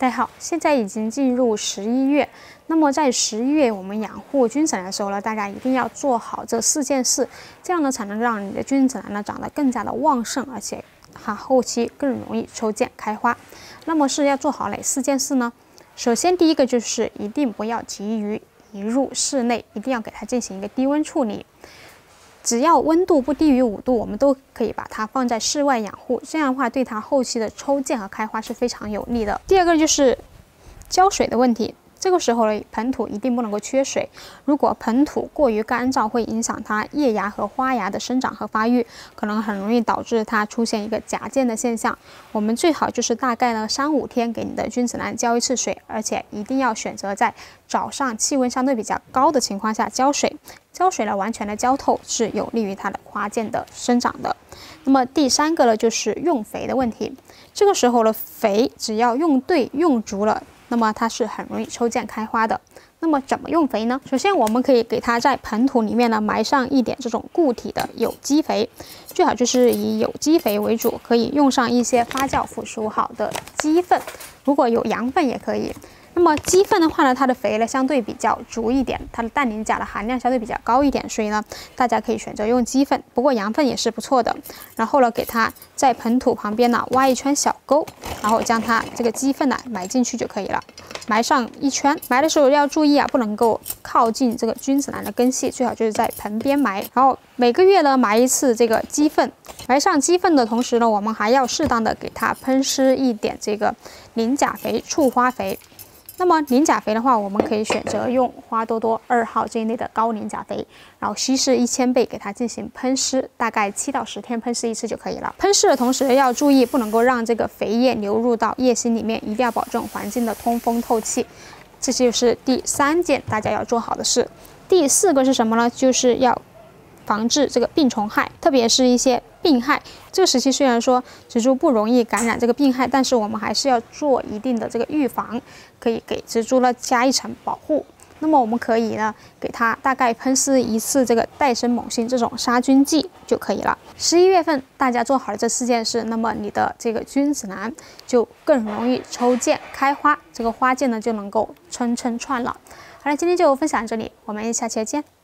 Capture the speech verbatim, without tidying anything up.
大家好，现在已经进入十一月，那么在十一月我们养护君子兰的时候呢，大家一定要做好这四件事，这样呢才能让你的君子兰呢长得更加的旺盛，而且它后期更容易抽剑开花。那么是要做好哪四件事呢？首先第一个就是一定不要急于移入室内，一定要给它进行一个低温处理。 只要温度不低于五度，我们都可以把它放在室外养护，这样的话对它后期的抽剑和开花是非常有利的。第二个就是浇水的问题，这个时候呢，盆土一定不能够缺水。如果盆土过于干燥，会影响它叶芽和花芽的生长和发育，可能很容易导致它出现一个假剑的现象。我们最好就是大概呢三五天给你的君子兰浇一次水，而且一定要选择在早上气温相对比较高的情况下浇水。 浇水呢，完全的浇透是有利于它的花剑的生长的。那么第三个呢，就是用肥的问题。这个时候呢，肥只要用对、用足了，那么它是很容易抽剑开花的。那么怎么用肥呢？首先我们可以给它在盆土里面呢埋上一点这种固体的有机肥，最好就是以有机肥为主，可以用上一些发酵腐熟好的鸡粪，如果有羊粪也可以。 那么鸡粪的话呢，它的肥呢相对比较足一点，它的氮磷钾的含量相对比较高一点，所以呢，大家可以选择用鸡粪。不过羊粪也是不错的。然后呢，给它在盆土旁边呢挖一圈小沟，然后将它这个鸡粪呢埋进去就可以了，埋上一圈。埋的时候要注意啊，不能够靠近这个君子兰的根系，最好就是在盆边埋。然后每个月呢埋一次这个鸡粪，埋上鸡粪的同时呢，我们还要适当的给它喷施一点这个磷钾肥、促花肥。 那么磷钾肥的话，我们可以选择用花多多二号这一类的高磷钾肥，然后稀释一千倍给它进行喷施，大概七到十天喷施一次就可以了。喷施的同时要注意，不能够让这个肥液流入到叶心里面，一定要保证环境的通风透气。这就是第三件大家要做好的事。第四个是什么呢？就是要防治这个病虫害，特别是一些 病害，这个时期虽然说植株不容易感染这个病害，但是我们还是要做一定的这个预防，可以给植株呢加一层保护。那么我们可以呢给它大概喷施一次这个戴森锰辛这种杀菌剂就可以了。十一月份大家做好了这四件事，那么你的这个君子兰就更容易抽剑开花，这个花剑呢就能够春春串了。好了，今天就分享到这里，我们下期再见。